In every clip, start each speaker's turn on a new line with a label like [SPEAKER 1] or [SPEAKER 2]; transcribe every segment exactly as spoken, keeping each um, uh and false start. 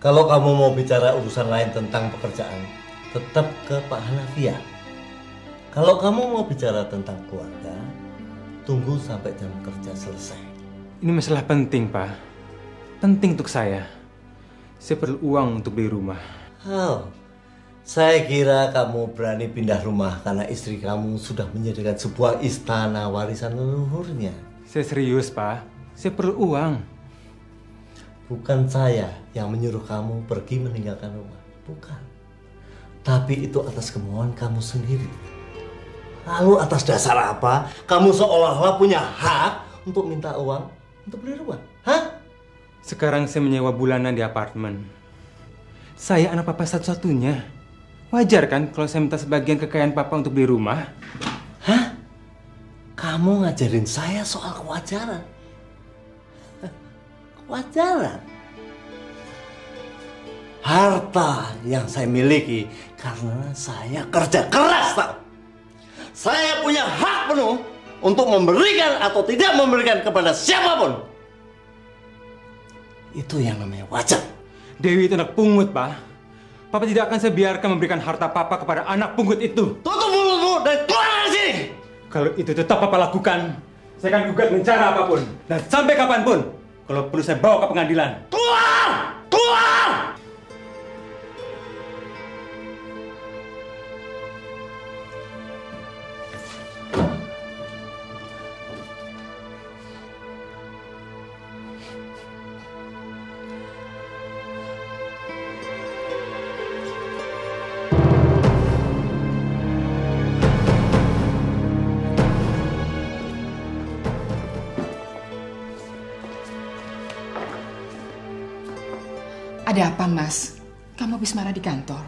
[SPEAKER 1] Kalau kamu mau bicara urusan lain tentang pekerjaan, tetap ke Pak Hanafi ya. Kalau kamu mau bicara tentang keluarga, tunggu sampai jam kerja selesai.
[SPEAKER 2] Ini masalah penting, Pak. Penting untuk saya. Saya perlu uang untuk beli rumah.
[SPEAKER 1] Oh, saya kira kamu berani pindah rumah karena istri kamu sudah menyediakan sebuah istana warisan leluhurnya.
[SPEAKER 2] Saya serius, Pak. Saya perlu uang.
[SPEAKER 1] Bukan saya yang menyuruh kamu pergi meninggalkan rumah. Bukan. Tapi itu atas kemauan kamu sendiri. Lalu atas dasar apa kamu seolah-olah punya hak untuk minta uang untuk beli rumah? Hah?
[SPEAKER 2] Sekarang saya menyewa bulanan di apartemen. Saya anak papa satu-satunya. Wajar kan kalau saya minta sebagian kekayaan papa untuk beli rumah?
[SPEAKER 1] Hah? Kamu ngajarin saya soal kewajaran? Kewajaran? Harta yang saya miliki karena saya kerja keras, tak? Saya punya hak penuh untuk memberikan atau tidak memberikan kepada siapapun. Itu yang namanya wajar.
[SPEAKER 2] Dewi itu anak pungut, Pak. Papa tidak akan saya biarkan memberikan harta Papa kepada anak pungut itu.
[SPEAKER 1] Tutup mulutmu dan keluar dari sini.
[SPEAKER 2] Kalau itu tetap Papa lakukan, saya akan gugat dengan cara apapun. Dan sampai kapanpun, kalau perlu saya bawa ke pengadilan.
[SPEAKER 1] Keluar! Keluar!
[SPEAKER 3] Ada apa, Mas? Kamu habis marah di kantor?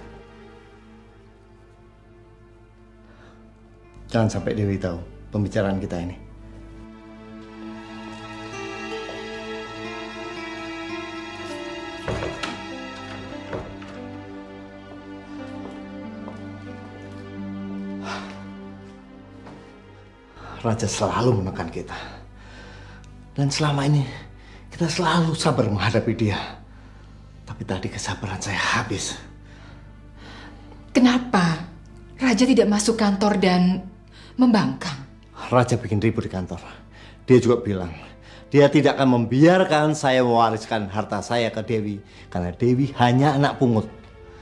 [SPEAKER 1] Jangan sampai Dewi tahu pembicaraan kita ini. Raja selalu menekan kita. Dan selama ini kita selalu sabar menghadapi dia. Tapi tadi kesabaran saya habis.
[SPEAKER 3] Kenapa Raja tidak masuk kantor dan membangkang?
[SPEAKER 1] Raja bikin ribut di kantor. Dia juga bilang, dia tidak akan membiarkan saya mewariskan harta saya ke Dewi. Karena Dewi hanya anak pungut.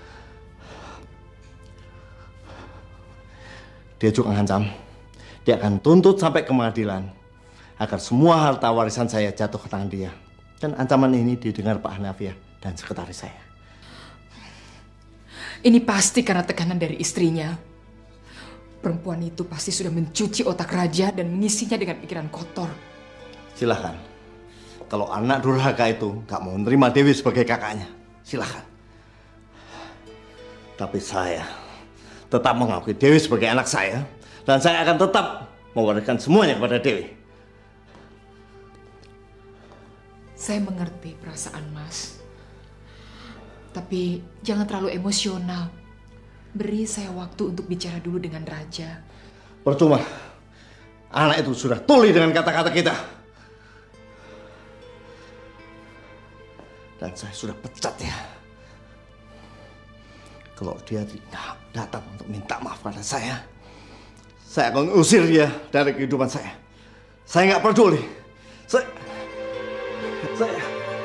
[SPEAKER 1] Dia juga mengancam, dia akan tuntut sampai ke pengadilan agar semua harta warisan saya jatuh ke tangan dia. Dan ancaman ini didengar Pak Hanafi dan sekretaris saya.
[SPEAKER 3] Ini pasti karena tekanan dari istrinya. Perempuan itu pasti sudah mencuci otak Raja dan mengisinya dengan pikiran kotor.
[SPEAKER 1] Silahkan. Kalau anak durhaka itu gak mau menerima Dewi sebagai kakaknya, silahkan. Tapi saya tetap mengakui Dewi sebagai anak saya. Dan saya akan tetap mewariskan semuanya kepada Dewi.
[SPEAKER 3] Saya mengerti perasaan Mas. Tapi jangan terlalu emosional. Beri saya waktu untuk bicara dulu dengan Raja.
[SPEAKER 1] Percuma. Anak itu sudah tuli dengan kata-kata kita. Dan saya sudah pecat ya. Kalau dia tidak datang untuk minta maaf pada saya, saya akan usir dia dari kehidupan saya. Saya nggak peduli. Saya... Saya...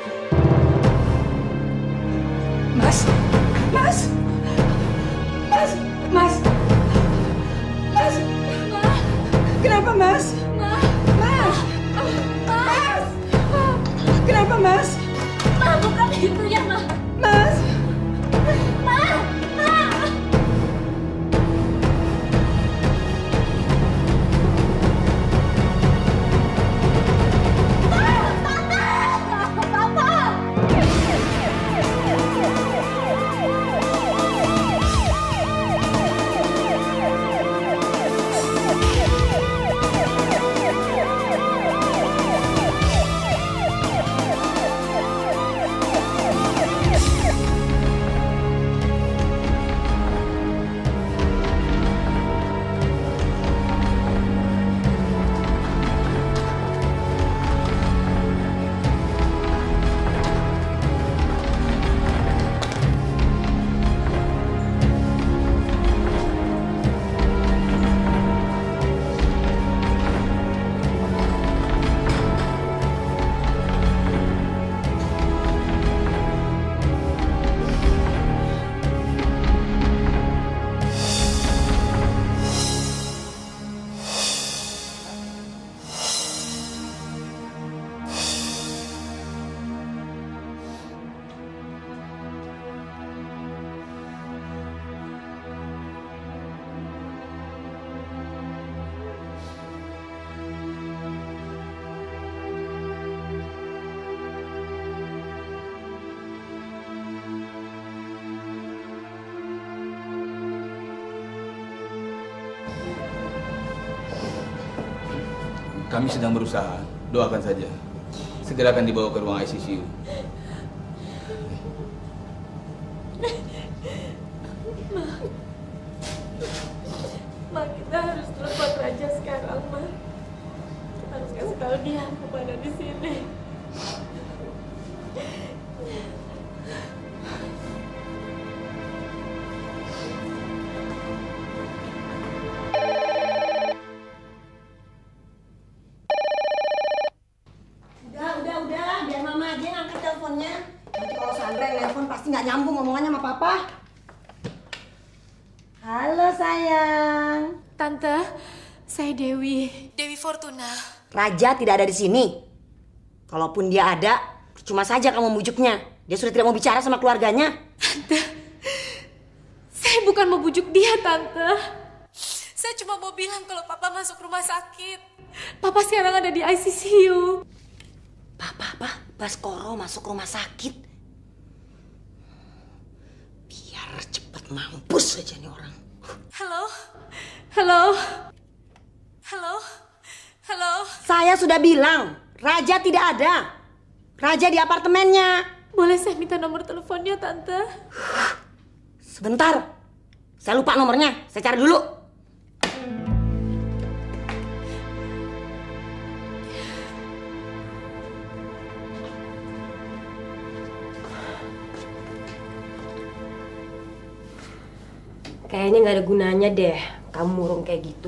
[SPEAKER 3] Mas, Mas, Mas, Mas, Mas, kenapa Mas? Mas, Mas, kenapa Mas?
[SPEAKER 4] Ma, bukan itu ya, Ma.
[SPEAKER 3] Mas,
[SPEAKER 4] Ma, Ma.
[SPEAKER 5] Kami sedang berusaha. Doakan saja. Segera akan dibawa ke ruang I C C U.
[SPEAKER 4] Ma, Ma, kita harus telepon Raja sekarang, Ma. Kita harus kasih tahu dia Papa ada di sini.
[SPEAKER 6] Nggak nyambung ngomongannya sama Papa. Halo sayang.
[SPEAKER 4] Tante, saya Dewi. Dewi Fortuna.
[SPEAKER 6] Raja tidak ada di sini. Kalaupun dia ada, cuma saja kamu membujuknya. Dia sudah tidak mau bicara sama keluarganya.
[SPEAKER 4] Tante, saya bukan mau bujuk dia, Tante. Saya cuma mau bilang kalau Papa masuk rumah sakit. Papa sekarang ada di I C C U.
[SPEAKER 6] Papa apa? Baskoro masuk rumah sakit. Cepat mampus aja nih orang.
[SPEAKER 4] Halo? Halo? Halo? Halo?
[SPEAKER 6] Saya sudah bilang, Raja tidak ada. Raja di apartemennya.
[SPEAKER 4] Boleh saya minta nomor teleponnya, Tante?
[SPEAKER 6] Sebentar. Saya lupa nomornya. Saya cari dulu. Kayaknya nggak ada gunanya deh kamu murung kayak gitu.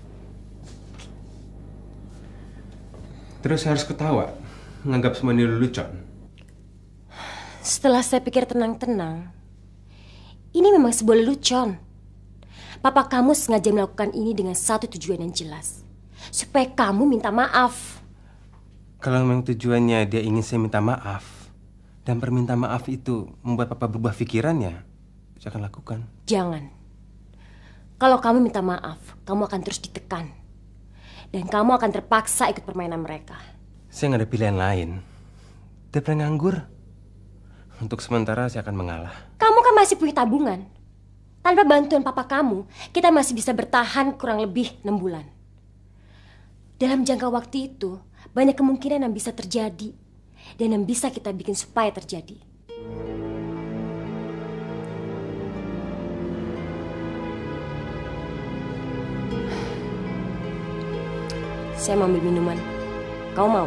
[SPEAKER 2] Terus saya harus ketawa, menganggap semua ini lelucon.
[SPEAKER 6] Setelah saya pikir tenang-tenang, ini memang sebuah lelucon. Papa kamu sengaja melakukan ini dengan satu tujuan yang jelas, supaya kamu minta maaf.
[SPEAKER 2] Kalau memang tujuannya dia ingin saya minta maaf, dan permintaan maaf itu membuat Papa berubah pikirannya, saya akan lakukan.
[SPEAKER 6] Jangan. Kalau kamu minta maaf, kamu akan terus ditekan. Dan kamu akan terpaksa ikut permainan mereka.
[SPEAKER 2] Saya nggak ada pilihan lain. Daripada nganggur. Untuk sementara saya akan mengalah.
[SPEAKER 6] Kamu kan masih punya tabungan. Tanpa bantuan papa kamu, kita masih bisa bertahan kurang lebih enam bulan. Dalam jangka waktu itu, banyak kemungkinan yang bisa terjadi. Dan yang bisa kita bikin supaya terjadi. Saya mau ambil minuman. Kau mau?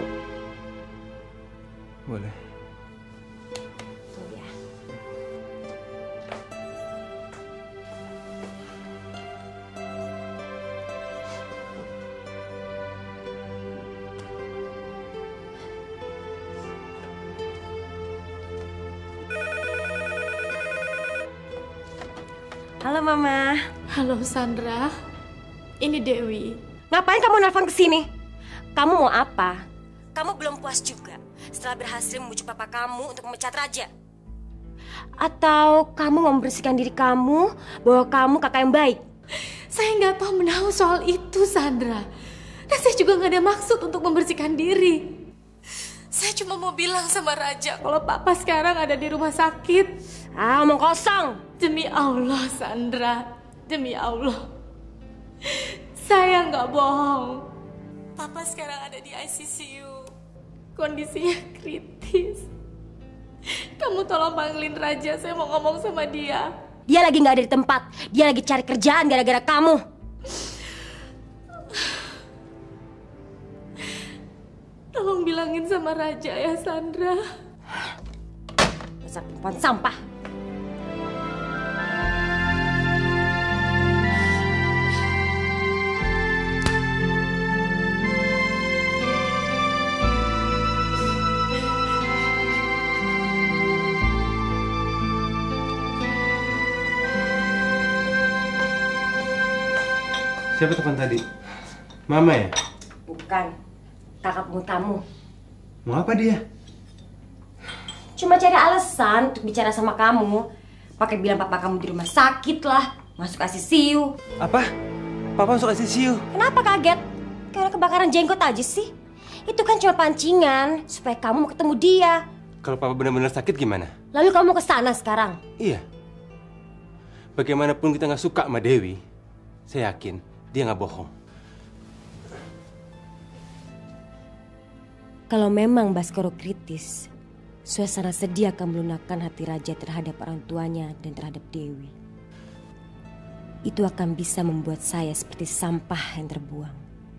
[SPEAKER 2] Boleh.
[SPEAKER 6] Tunggu ya. Halo Mama.
[SPEAKER 4] Halo Sandra. Ini Dewi.
[SPEAKER 6] Ngapain kamu nelfon ke sini? Kamu mau apa? Kamu belum puas juga setelah berhasil membujuk papa kamu untuk memecat Raja? Atau kamu mau membersihkan diri kamu bahwa kamu kakak yang baik?
[SPEAKER 4] Saya nggak tahu menahu soal itu, Sandra. Dan saya juga nggak ada maksud untuk membersihkan diri. Saya cuma mau bilang sama Raja kalau papa sekarang ada di rumah sakit.
[SPEAKER 6] Ah, omong kosong.
[SPEAKER 4] Demi Allah, Sandra. Demi Allah. Saya nggak bohong. Papa sekarang ada di I C C U. Kondisinya kritis. Kamu tolong panggilin Raja, saya mau ngomong sama dia.
[SPEAKER 6] Dia lagi nggak ada di tempat. Dia lagi cari kerjaan gara-gara kamu.
[SPEAKER 4] Tolong bilangin sama Raja ya, Sandra.
[SPEAKER 6] Dasar perempuan sampah.
[SPEAKER 2] Siapa telepon tadi? Mama ya?
[SPEAKER 6] Bukan. Kakak pungut kamu.
[SPEAKER 2] Mau apa dia?
[SPEAKER 6] Cuma cari alasan untuk bicara sama kamu. Pakai bilang papa kamu di rumah sakit lah. Masuk I C C U.
[SPEAKER 2] Apa? Papa masuk I C C U?
[SPEAKER 6] Kenapa kaget? Kayak kebakaran jenggot aja sih. Itu kan cuma pancingan. Supaya kamu mau ketemu dia.
[SPEAKER 2] Kalau papa benar-benar sakit gimana?
[SPEAKER 6] Lalu kamu ke sana sekarang?
[SPEAKER 2] Iya. Bagaimanapun kita nggak suka sama Dewi, saya yakin dia nggak bohong.
[SPEAKER 6] Kalau memang Baskoro kritis, suasana sedih akan melunakkan hati raja terhadap orang tuanya dan terhadap Dewi. Itu akan bisa membuat saya seperti sampah yang terbuang.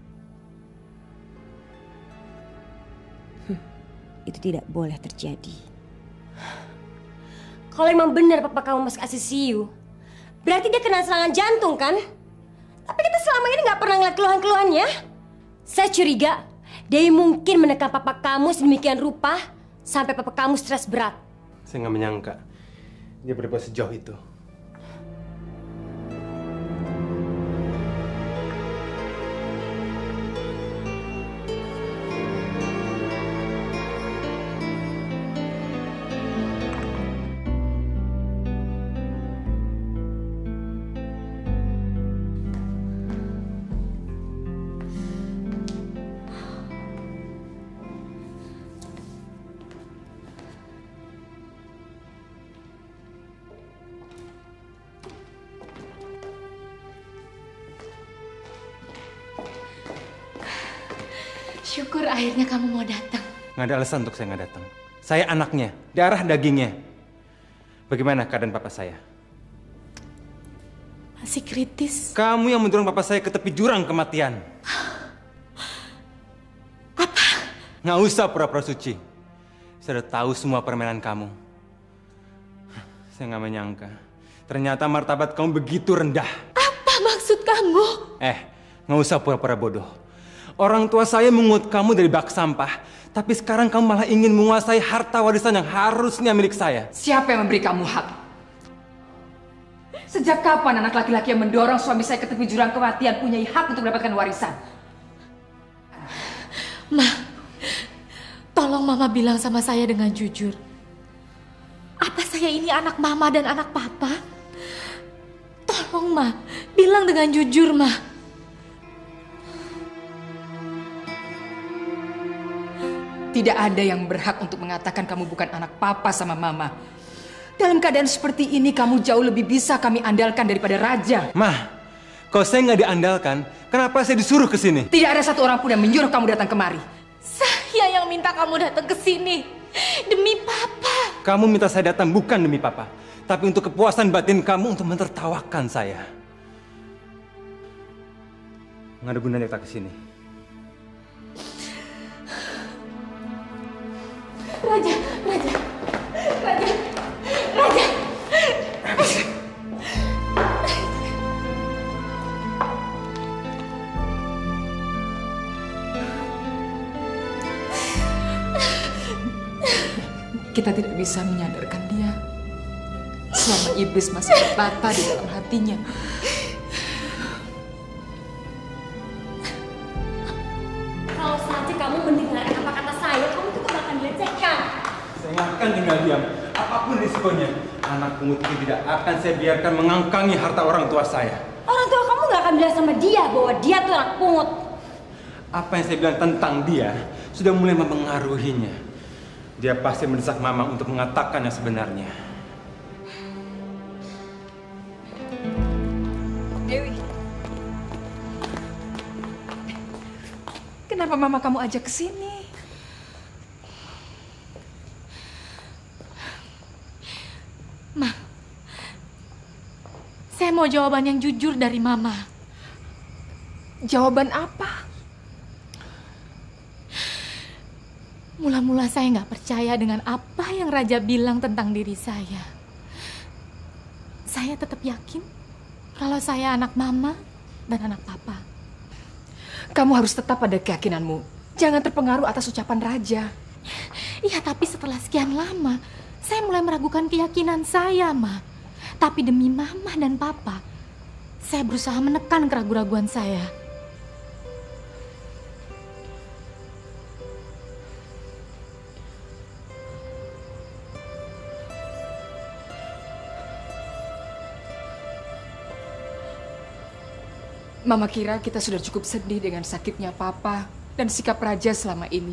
[SPEAKER 6] Hm, itu tidak boleh terjadi. Kalau emang benar papa kamu masuk I C U, berarti dia kena serangan jantung kan? Tapi kita selama ini nggak pernah ngeliat keluhan-keluhannya. Saya curiga Dewi mungkin menekan papa kamu sedemikian rupa sampai papa kamu stres berat.
[SPEAKER 2] Saya nggak menyangka dia berbuat sejauh itu.
[SPEAKER 3] Syukur akhirnya kamu mau datang.
[SPEAKER 2] Nggak ada alasan untuk saya nggak datang. Saya anaknya, darah dagingnya. Bagaimana keadaan papa saya?
[SPEAKER 3] Masih kritis.
[SPEAKER 2] Kamu yang mendorong papa saya ke tepi jurang kematian.
[SPEAKER 3] Apa?
[SPEAKER 2] Nggak usah pura-pura suci. Saya udah tahu semua permainan kamu. Saya nggak menyangka. Ternyata martabat kamu begitu rendah.
[SPEAKER 3] Apa maksud kamu?
[SPEAKER 2] Eh, nggak usah pura-pura bodoh. Orang tua saya mengut kamu dari bak sampah, tapi sekarang kamu malah ingin menguasai harta warisan yang harusnya milik saya.
[SPEAKER 7] Siapa yang memberi kamu hak? Sejak kapan anak laki-laki yang mendorong suami saya ke tepi jurang kematian punya hak untuk mendapatkan warisan?
[SPEAKER 3] Ma, tolong Mama bilang sama saya dengan jujur. Apa saya ini anak Mama dan anak Papa? Tolong Ma, bilang dengan jujur Ma.
[SPEAKER 7] Tidak ada yang berhak untuk mengatakan kamu bukan anak papa sama mama. Dalam keadaan seperti ini kamu jauh lebih bisa kami andalkan daripada raja.
[SPEAKER 2] Mah, kalau saya nggak diandalkan, kenapa saya disuruh ke sini?
[SPEAKER 7] Tidak ada satu orang pun yang menyuruh kamu datang kemari.
[SPEAKER 3] Saya yang minta kamu datang ke sini demi Papa.
[SPEAKER 2] Kamu minta saya datang bukan demi Papa, tapi untuk kepuasan batin kamu untuk mentertawakan saya. Nggak ada gunanya kita ke sini.
[SPEAKER 3] Raja, Raja, Raja, Raja.
[SPEAKER 7] Kita tidak bisa menyadarkan dia selama iblis masih bertata di dalam hatinya.
[SPEAKER 6] Kalau saja kamu mendengar apa kata saya, kamu tuh bakal dilecehkan.
[SPEAKER 2] Saya nggak akan tinggal diam, apapun risikonya. Anak pungut itu tidak akan saya biarkan mengangkangi harta orang tua saya.
[SPEAKER 6] Orang tua kamu nggak akan bilang sama dia bahwa dia tuh anak pungut.
[SPEAKER 2] Apa yang saya bilang tentang dia sudah mulai mempengaruhinya. Dia pasti mendesak Mama untuk mengatakan yang sebenarnya.
[SPEAKER 7] Dewi, kenapa Mama kamu ajak ke sini?
[SPEAKER 3] Ma, saya mau jawaban yang jujur dari Mama.
[SPEAKER 7] Jawaban apa?
[SPEAKER 3] Mula-mula saya nggak percaya dengan apa yang Raja bilang tentang diri saya. Saya tetap yakin kalau saya anak Mama dan anak Papa.
[SPEAKER 7] Kamu harus tetap pada keyakinanmu. Jangan terpengaruh atas ucapan Raja.
[SPEAKER 3] Iya, tapi setelah sekian lama, saya mulai meragukan keyakinan saya, Ma. Tapi demi Mama dan Papa, saya berusaha menekan keraguan-keraguan saya.
[SPEAKER 7] Mama kira kita sudah cukup sedih dengan sakitnya Papa dan sikap Raja selama ini.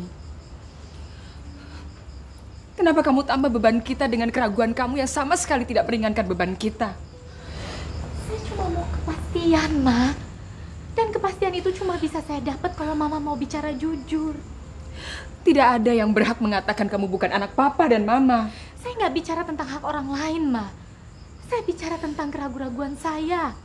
[SPEAKER 7] Kenapa kamu tambah beban kita dengan keraguan kamu yang sama sekali tidak meringankan beban kita?
[SPEAKER 3] Saya cuma mau kepastian, Ma. Dan kepastian itu cuma bisa saya dapat kalau Mama mau bicara jujur.
[SPEAKER 7] Tidak ada yang berhak mengatakan kamu bukan anak papa dan mama.
[SPEAKER 3] Saya nggak bicara tentang hak orang lain, Ma. Saya bicara tentang keraguan-keraguan saya.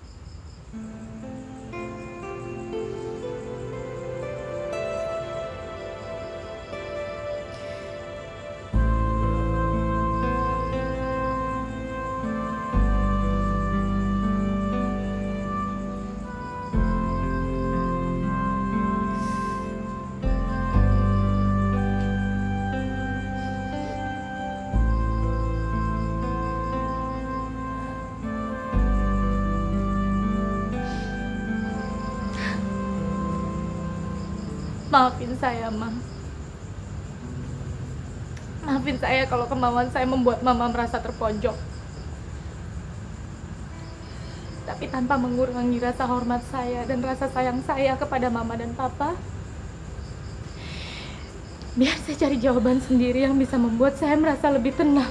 [SPEAKER 3] Maafin saya, Ma. Maafin saya kalau kemauan saya membuat Mama merasa terpojok. Tapi tanpa mengurangi rasa hormat saya dan rasa sayang saya kepada Mama dan Papa, biar saya cari jawaban sendiri yang bisa membuat saya merasa lebih tenang.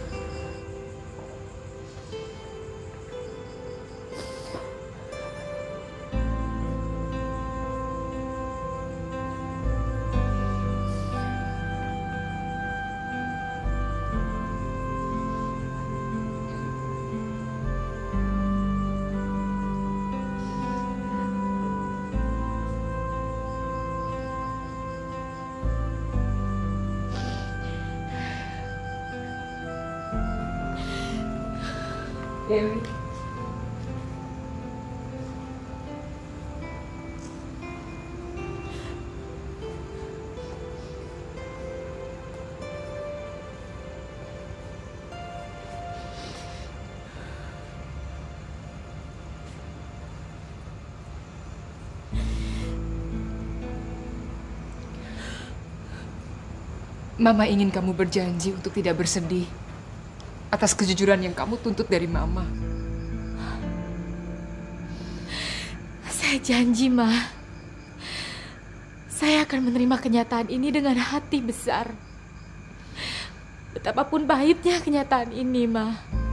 [SPEAKER 7] Dewi. Mama ingin kamu berjanji untuk tidak bersedih atas kejujuran yang kamu tuntut dari Mama.
[SPEAKER 3] Saya janji, Ma. Saya akan menerima kenyataan ini dengan hati besar. Betapapun pahitnya kenyataan ini, Ma.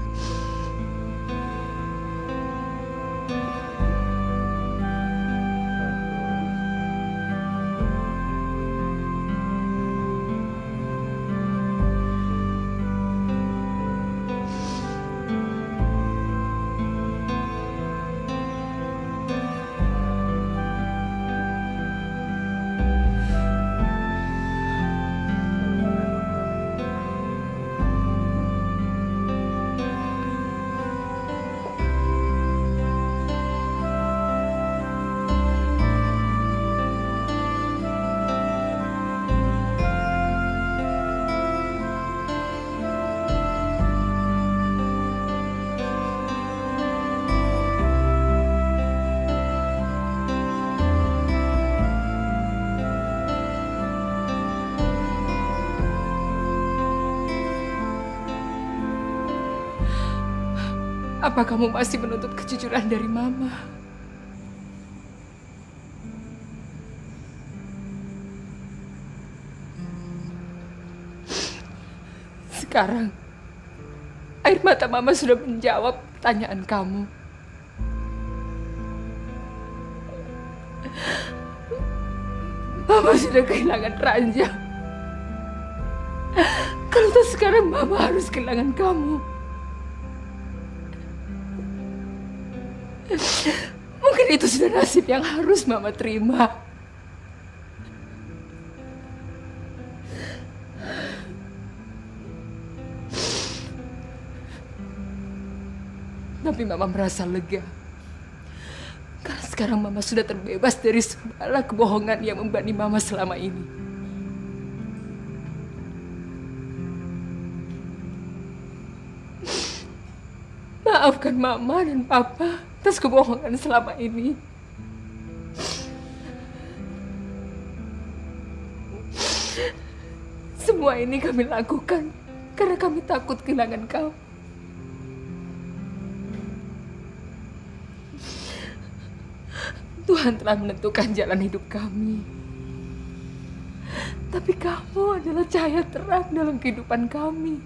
[SPEAKER 7] Apa kamu masih menuntut kejujuran dari Mama? Sekarang, air mata Mama sudah menjawab pertanyaan kamu. Mama sudah kehilangan Raja. Kalau tuh sekarang Mama harus kehilangan kamu. Mungkin itu sudah nasib yang harus Mama terima. Tapi Mama merasa lega. Karena sekarang Mama sudah terbebas dari segala kebohongan yang membebani Mama selama ini. Maafkan Mama dan Papa atas kebohongan selama ini. Semua ini kami lakukan karena kami takut kehilangan kau. Tuhan telah menentukan jalan hidup kami. Tapi kamu adalah cahaya terang dalam kehidupan kami.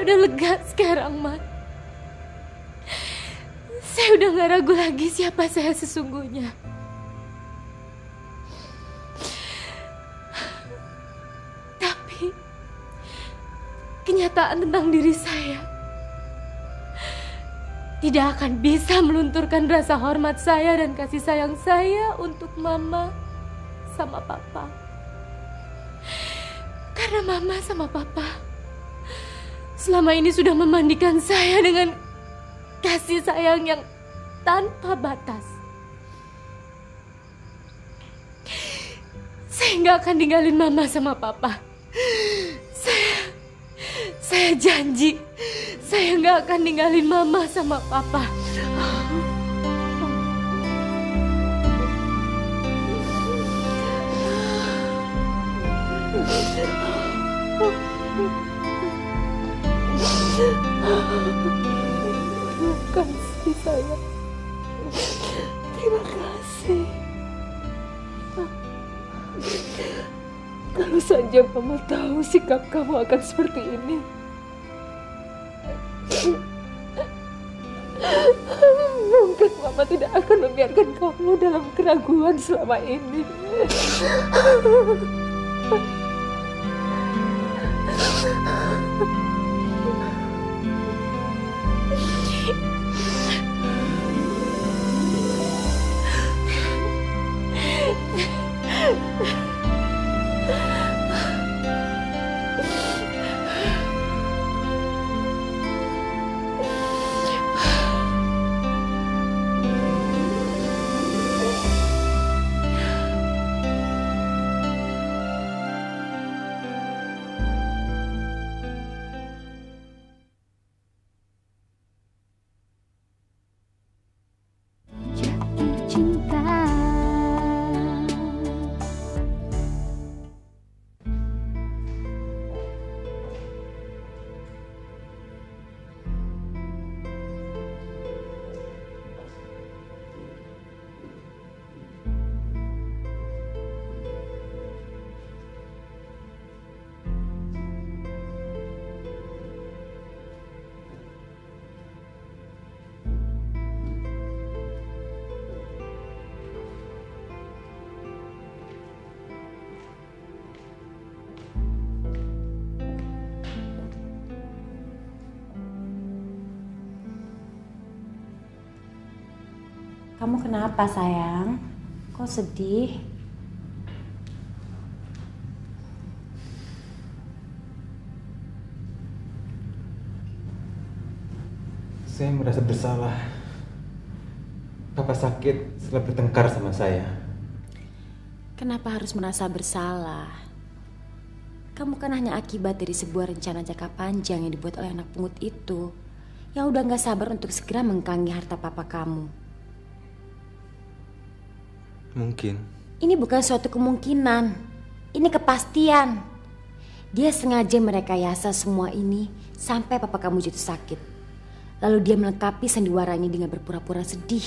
[SPEAKER 4] Saya udah lega sekarang, Ma. Saya udah gak ragu lagi siapa saya sesungguhnya. Tapi kenyataan tentang diri saya tidak akan bisa melunturkan rasa hormat saya dan kasih sayang saya untuk Mama sama Papa. Karena Mama sama Papa selama ini sudah memandikan saya dengan kasih sayang yang tanpa batas. Saya nggak akan tinggalin Mama sama Papa. Saya, saya janji, saya nggak akan tinggalin Mama sama Papa. Terima kasih sayang. Terima kasih. Kalau saja Mama tahu sikap kamu akan seperti ini, mungkin Mama tidak akan membiarkan kamu dalam keraguan selama ini.
[SPEAKER 6] Kamu kenapa sayang? Kok sedih?
[SPEAKER 2] Saya merasa bersalah. Papa sakit setelah bertengkar sama saya.
[SPEAKER 6] Kenapa harus merasa bersalah? Kamu kan hanya akibat dari sebuah rencana jangka panjang yang dibuat oleh anak pungut itu, yang udah gak sabar untuk segera mengkangi harta papa kamu.
[SPEAKER 2] Mungkin.
[SPEAKER 6] Ini bukan suatu kemungkinan. Ini kepastian. Dia sengaja merekayasa semua ini sampai papa kamu jatuh sakit. Lalu dia melengkapi sandiwaranya dengan berpura-pura sedih.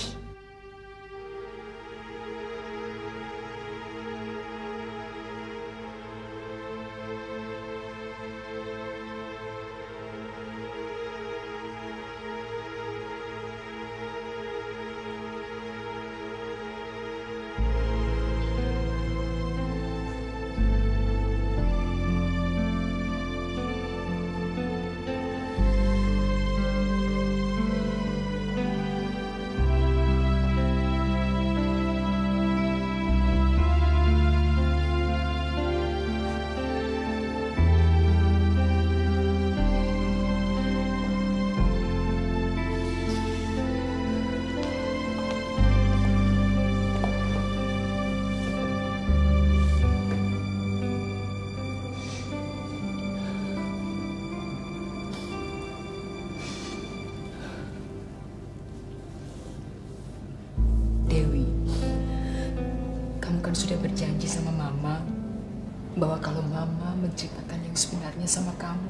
[SPEAKER 7] Sudah berjanji sama Mama bahwa kalau Mama menceritakan yang sebenarnya sama kamu,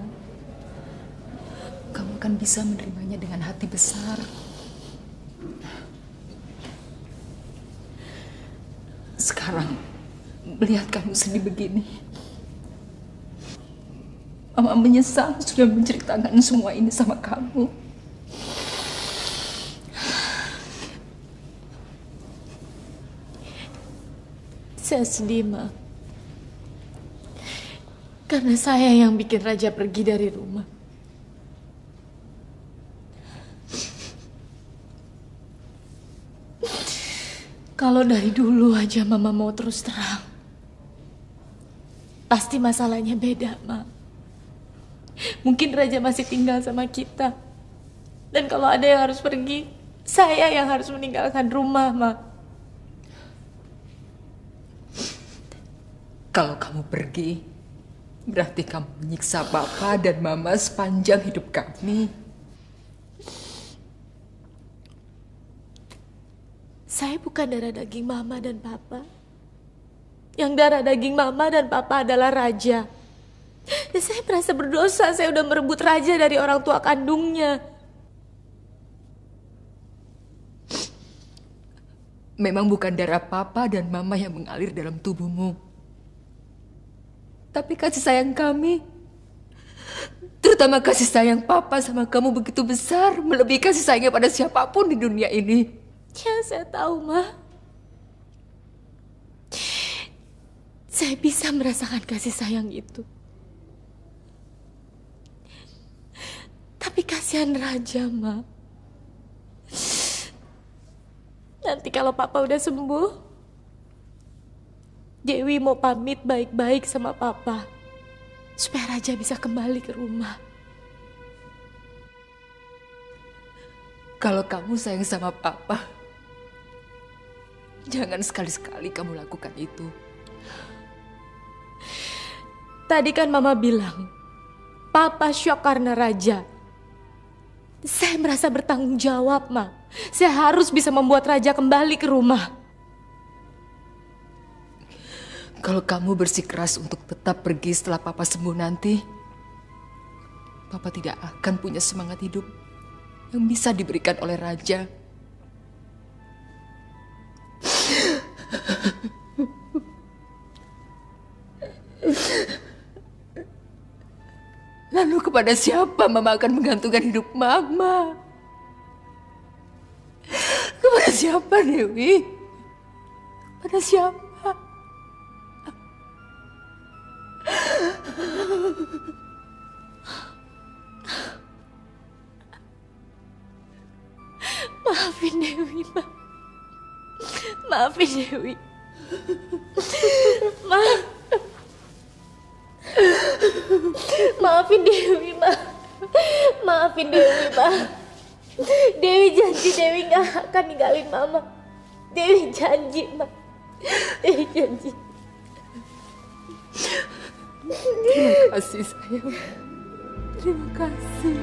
[SPEAKER 7] kamu akan bisa menerimanya dengan hati besar. Sekarang melihat kamu sedih begini, Mama menyesal sudah menceritakan semua ini sama kamu.
[SPEAKER 3] Saya sedih, Ma. Karena saya yang bikin Raja pergi dari rumah. Kalau dari dulu aja Mama mau terus terang, pasti masalahnya beda, Ma. Mungkin Raja masih tinggal sama kita. Dan kalau ada yang harus pergi, saya yang harus meninggalkan rumah, Ma.
[SPEAKER 7] Kalau kamu pergi, berarti kamu menyiksa Papa dan Mama sepanjang hidup kami.
[SPEAKER 3] Saya bukan darah daging Mama dan Papa. Yang darah daging Mama dan Papa adalah Raja. Dan saya merasa berdosa, saya udah merebut Raja dari orang tua kandungnya.
[SPEAKER 7] Memang bukan darah Papa dan Mama yang mengalir dalam tubuhmu. Tapi kasih sayang kami, terutama kasih sayang Papa sama kamu begitu besar, melebihi kasih sayangnya pada siapapun di dunia ini.
[SPEAKER 3] Ya, saya tahu, Ma. Saya bisa merasakan kasih sayang itu. Tapi kasihan Raja, Ma. Nanti kalau Papa udah sembuh, Dewi mau pamit baik-baik sama Papa, supaya Raja bisa kembali ke rumah.
[SPEAKER 7] Kalau kamu sayang sama Papa, jangan sekali-sekali kamu lakukan itu.
[SPEAKER 3] Tadi kan Mama bilang, Papa syok karena Raja. Saya merasa bertanggung jawab, Ma. Saya harus bisa membuat Raja kembali ke rumah.
[SPEAKER 7] Kalau kamu bersikeras untuk tetap pergi setelah Papa sembuh nanti, Papa tidak akan punya semangat hidup yang bisa diberikan oleh Raja. Lalu kepada siapa Mama akan menggantungkan hidup Mama? Kepada siapa, Dewi? Kepada siapa?
[SPEAKER 3] Maafin Dewi, Ma. Maafin Dewi. Ma. Maafin Dewi, Ma. Maafin Dewi, Ma. Dewi janji Dewi gak akan ninggalin Mama. Dewi janji, Ma. Dewi janji.
[SPEAKER 7] Terima kasih, sayang. Terima kasih.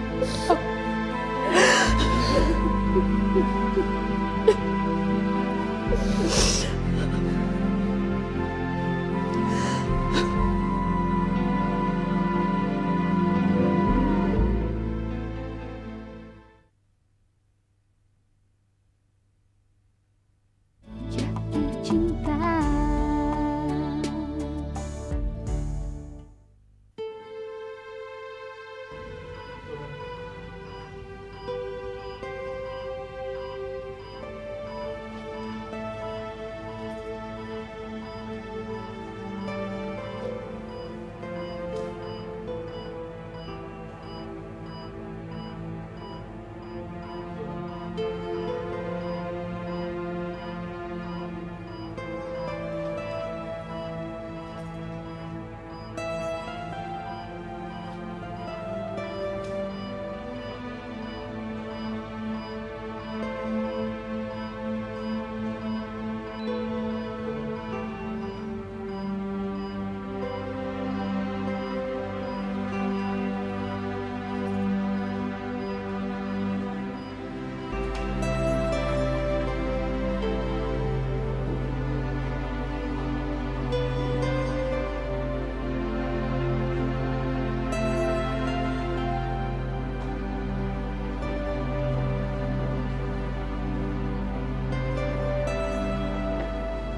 [SPEAKER 8] Jatuh cinta.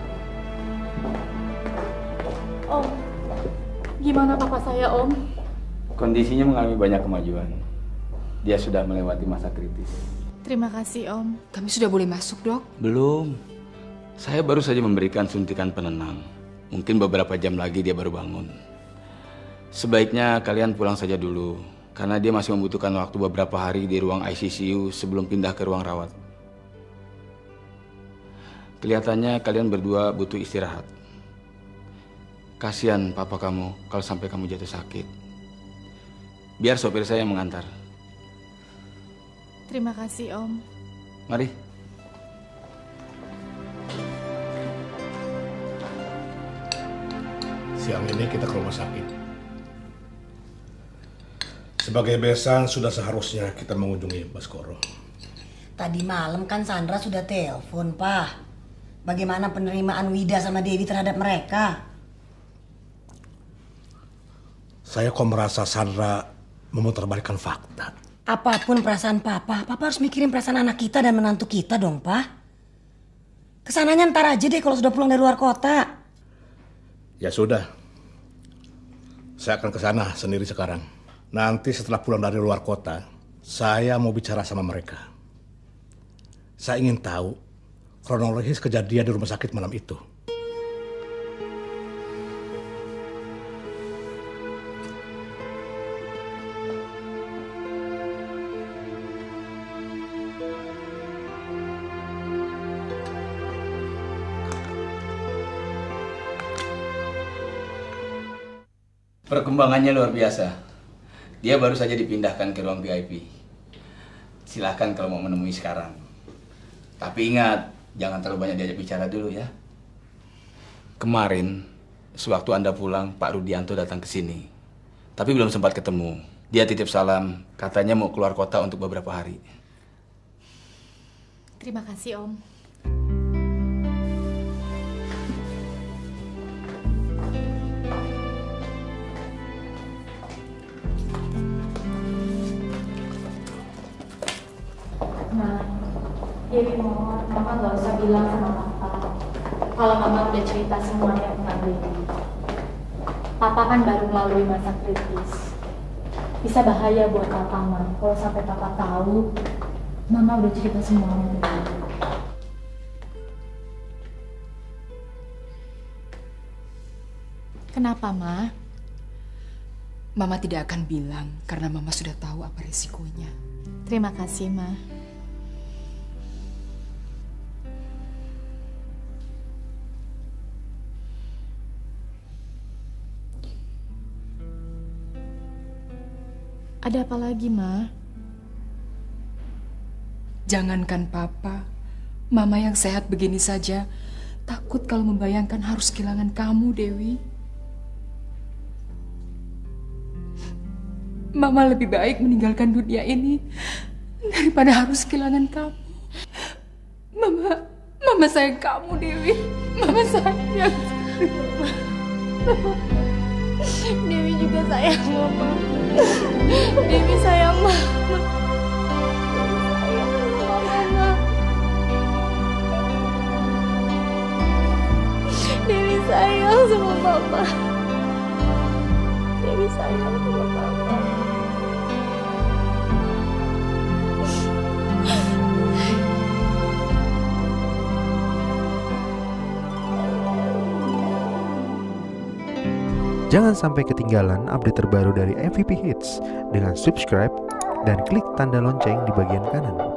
[SPEAKER 3] Om, gimana papa saya, Om?
[SPEAKER 5] Kondisinya mengalami banyak kemajuan. Dia sudah melewati masa kritis.
[SPEAKER 4] Terima kasih, Om.
[SPEAKER 7] Kami sudah boleh masuk, Dok?
[SPEAKER 5] Belum. Saya baru saja memberikan suntikan penenang. Mungkin beberapa jam lagi dia baru bangun. Sebaiknya kalian pulang saja dulu, karena dia masih membutuhkan waktu beberapa hari di ruang I C C U sebelum pindah ke ruang rawat. Kelihatannya kalian berdua butuh istirahat. Kasihan papa kamu kalau sampai kamu jatuh sakit. Biar sopir saya yang mengantar.
[SPEAKER 4] Terima kasih, Om.
[SPEAKER 5] Mari.
[SPEAKER 8] Siang ini kita ke rumah sakit. Sebagai besan sudah seharusnya kita mengunjungi Baskoro.
[SPEAKER 9] Tadi malam kan Sandra sudah telepon, Pak. Bagaimana penerimaan Wida sama Dewi terhadap mereka?
[SPEAKER 8] Saya kok merasa Sandra memutarbalikkan fakta.
[SPEAKER 9] Apapun perasaan Papa, Papa harus mikirin perasaan anak kita dan menantu kita dong, Pak. Kesananya ntar aja deh kalau sudah pulang dari luar kota.
[SPEAKER 8] Ya sudah. Saya akan ke sana sendiri sekarang. Nanti setelah pulang dari luar kota, saya mau bicara sama mereka. Saya ingin tahu kronologis kejadian di rumah sakit malam itu.
[SPEAKER 5] Perkembangannya luar biasa. Dia baru saja dipindahkan ke ruang V I P. Silahkan kalau mau menemui sekarang. Tapi ingat, jangan terlalu banyak diajak bicara dulu ya. Kemarin, sewaktu Anda pulang, Pak Rudianto datang ke sini. Tapi belum sempat ketemu. Dia titip salam, katanya mau keluar kota untuk beberapa hari.
[SPEAKER 4] Terima kasih, Om.
[SPEAKER 3] Nah, Dewi mohon Mama nggak usah bilang sama Papa kalau Mama udah cerita semuanya tentang Dewi. Papa kan baru melalui masa kritis. Bisa bahaya buat Papa, Ma. Kalau sampai Papa tahu Mama udah cerita semuanya tentang Dewi.
[SPEAKER 4] Kenapa, Ma?
[SPEAKER 7] Mama tidak akan bilang karena Mama sudah tahu apa risikonya.
[SPEAKER 4] Terima kasih, Ma. Ada apa lagi, Ma?
[SPEAKER 7] Jangankan Papa, Mama yang sehat begini saja takut kalau membayangkan harus kehilangan kamu, Dewi. Mama lebih baik meninggalkan dunia ini daripada harus kehilangan kamu. Mama, Mama sayang kamu, Dewi. Mama sayang.
[SPEAKER 4] Dewi juga sayang Mama. Dewi sayang Mama. Dewi sayang sama Mama. Dewi sayang sama Mama.
[SPEAKER 10] Jangan sampai ketinggalan update terbaru dari M V P Hits dengan subscribe dan klik tanda lonceng di bagian kanan.